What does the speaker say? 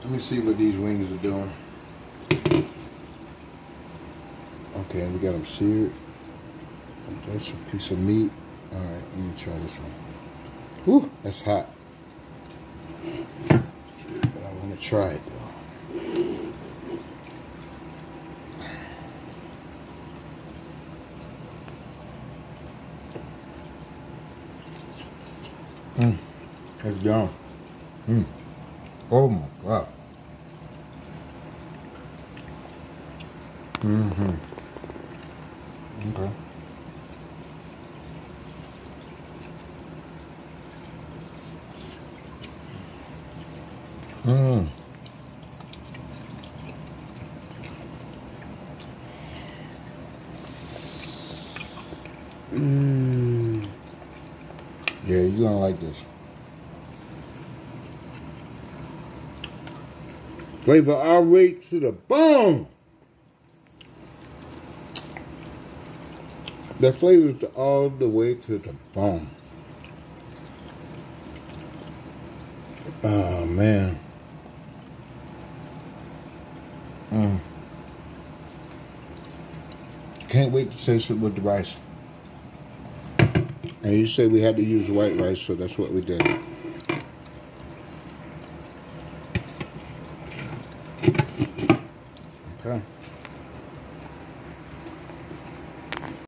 Let me see what these wings are doing. Okay, we got them seared. That's a piece of meat. All right, let me try this one. Whew, that's hot. But I want to try it though. That's done. Oh my God. Okay. Yeah, you're gonna like this. Flavor all the way to the bone. The flavors all the way to the bone. Oh man. Can't wait to taste it with the rice. And you said we had to use white rice, so that's what we did.